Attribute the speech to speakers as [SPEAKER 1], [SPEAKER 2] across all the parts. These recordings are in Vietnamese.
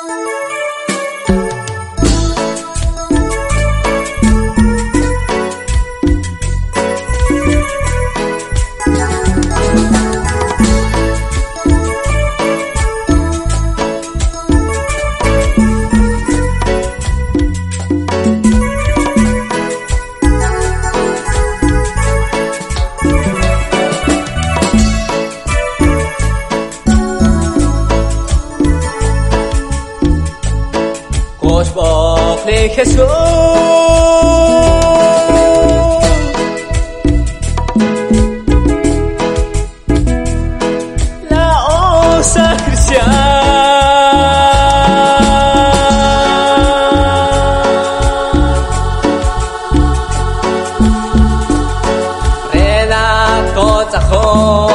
[SPEAKER 1] Jesús, la osa cristiana, Renato Tajón.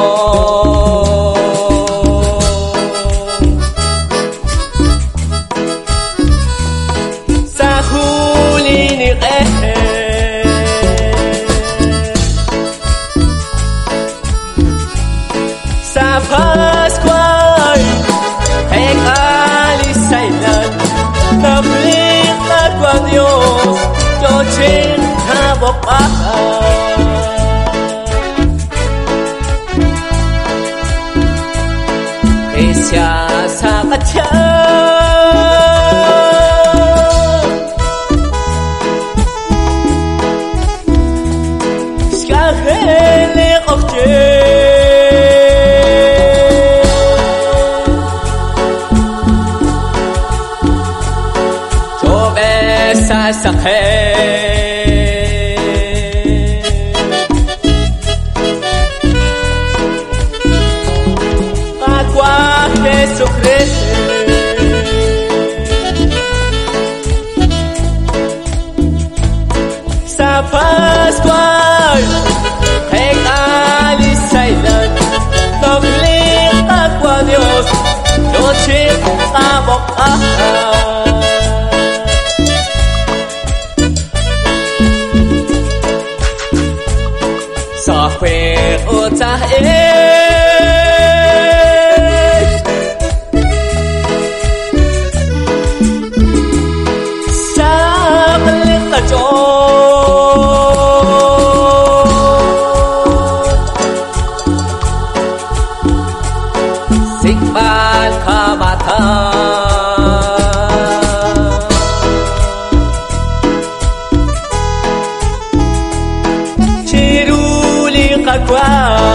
[SPEAKER 1] Sa Pascual, en Alisailan, nablik agua Dios, yo chingabo paja. Esa sabatia, skahele ofje. Sakhe Agua Jesucristo Sa Pascual en Alisailan Noblir agua Dios Yo chingabo Sa kwe utah sa balik ka Sikpan kamatan Agua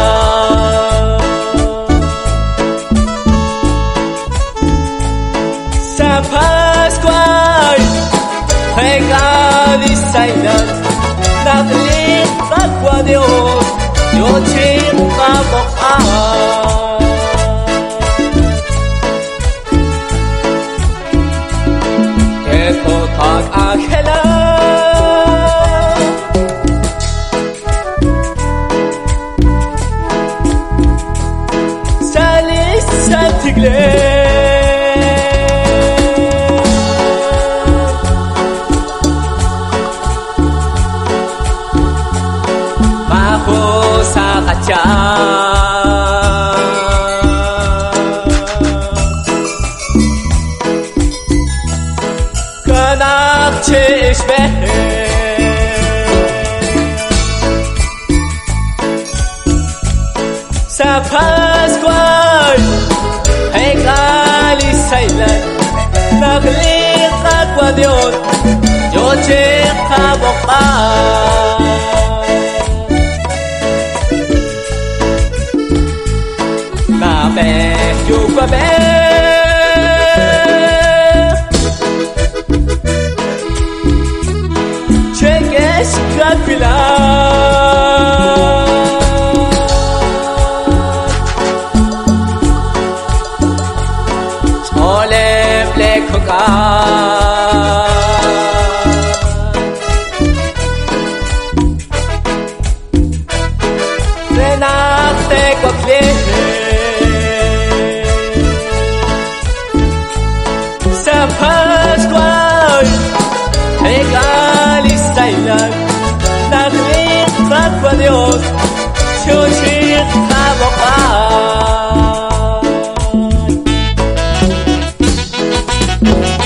[SPEAKER 1] Sa Pascual en Alisailan nablik agua Dios yo chingabo Ito tag-akela Tigle Maho sa kaca Kenak cishbe Sa Pascual en Alisailan nablik agua Dios yo chingabo Nabe yuba be Chegues capila Renate Copliere Sa Pascual en Alisailan nablik agua Dios yo chingabo Thank